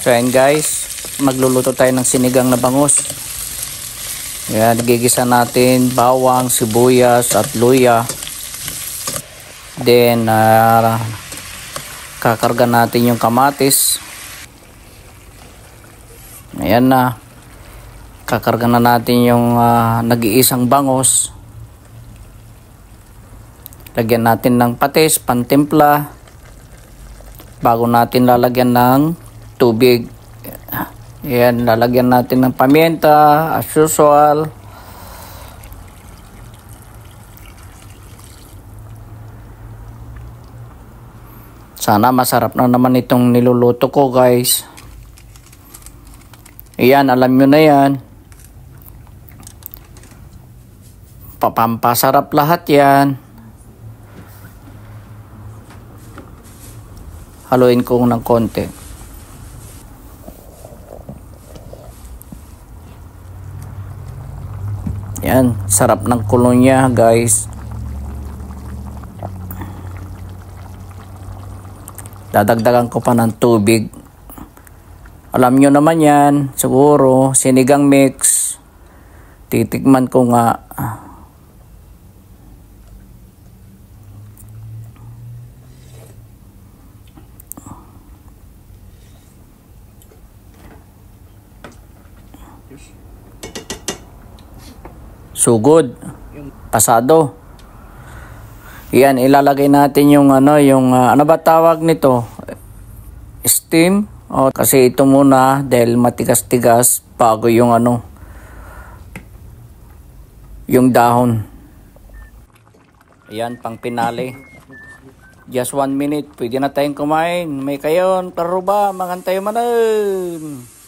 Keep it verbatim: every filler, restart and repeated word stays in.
So ayan guys, magluluto tayo ng sinigang na bangus. Ayan, gigisa natin bawang, sibuyas at luya. Then uh, kakarga natin yung kamatis. Ayan na. Kakarga na natin yung uh, nag-iisang bangus. Lagyan natin ng patis, pantimpla. Bago natin lalagyan ng tubig. Ayan, lalagyan natin ng paminta as usual. Sana masarap na naman itong niluluto ko guys. Ayan, alam nyo na yan. Papampasarap lahat yan. Haluin ko ng konti. Yan, sarap ng kulo niya guys. Dadagdagan ko pa ng tubig. Alam nyo naman yan, siguro, sinigang mix. Titikman ko nga. Sugod, pasado. Yan, ilalagay natin yung ano, yung uh, ano ba tawag nito? Steam. O, kasi ito muna dahil matigas-tigas bago yung ano, yung dahon. Yan, pang pinali. Just one minute, pwede na tayong kumain. May kayon, taruba, mangantay manan.